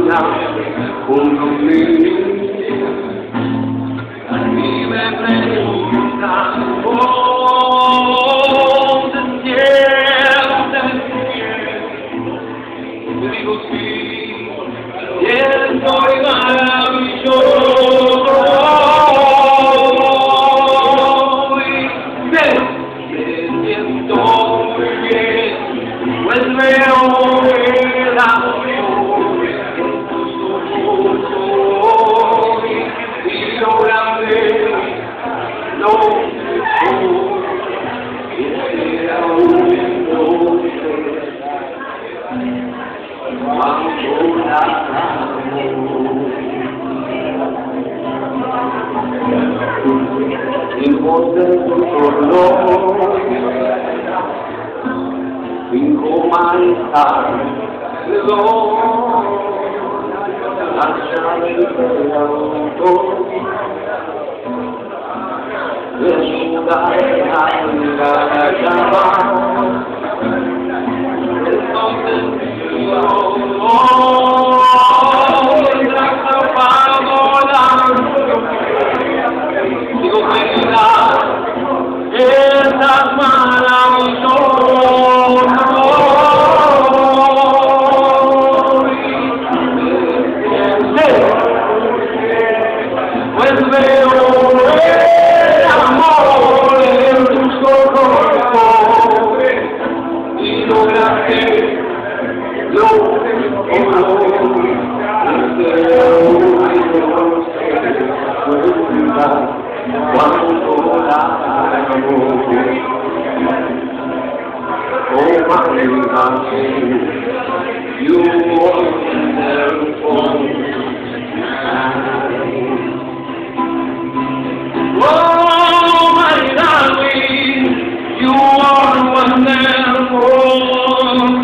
camina junto a mí. Y me preguntan ¿dónde sientes? Te digo sí, y estoy maravilloso. Me siento muy bien, pues veo el amor en tus ojos y lo grande no es aún no sé cuánto la amo. Hijos del dolor, hijo malestar, la llave del auto, desnuda la llama, entonces digo querida, estás maravilloso. Pues veo el amor en tus ojos y lo grande, lo cuando la amo. Oh my God, you are wonderful. Oh my darling, you are wonderful.